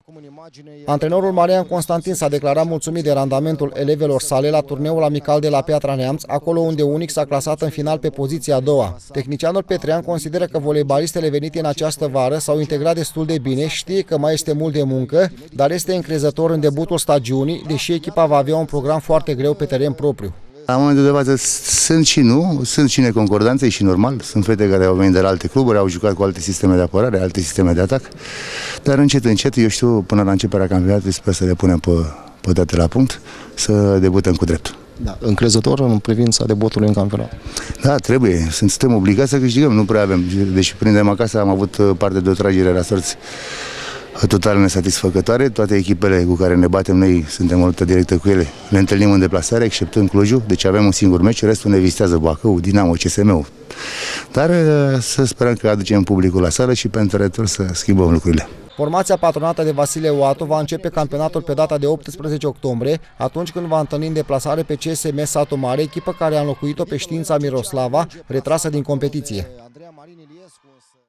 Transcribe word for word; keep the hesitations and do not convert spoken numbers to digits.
Antrenorul Marian Constantin s-a declarat mulțumit de randamentul elevelor sale la turneul amical de la Piatra Neamț, acolo unde Unix s-a clasat în final pe poziția a doua. Tehnicianul Petrean consideră că voleibalistele venite în această vară s-au integrat destul de bine, știe că mai este mult de muncă, dar este încrezător în debutul stagiunii, deși echipa va avea un program foarte greu pe teren propriu. La momentul de față sunt și nu, sunt și neconcordanțe, și normal. Sunt fete care au venit de la alte cluburi, au jucat cu alte sisteme de apărare, alte sisteme de atac. Dar încet, încet, eu știu, până la începerea campionatului sper să le punem pe, pe toate la punct, să debutăm cu dreptul. Da, încrezător în privința debutului în campionat. Da, trebuie. Suntem obligați să câștigăm, nu prea avem. Deși prindem acasă, am avut parte de o tragere la sorți total nesatisfăcătoare. Toate echipele cu care ne batem noi suntem o luptă directă cu ele. Le întâlnim în deplasare, exceptând Clujul, deci avem un singur meci, restul ne vizitează Bacău, Dinamo, C S M-ul. Dar să sperăm că aducem publicul la sală și pentru retur să schimbăm lucrurile. Formația patronată de Vasile Oatu va începe campionatul pe data de optsprezece octombrie, atunci când va întâlni în deplasare pe C S M Satu Mare, echipă care a înlocuit-o pe Știința Miroslava, retrasă din competiție.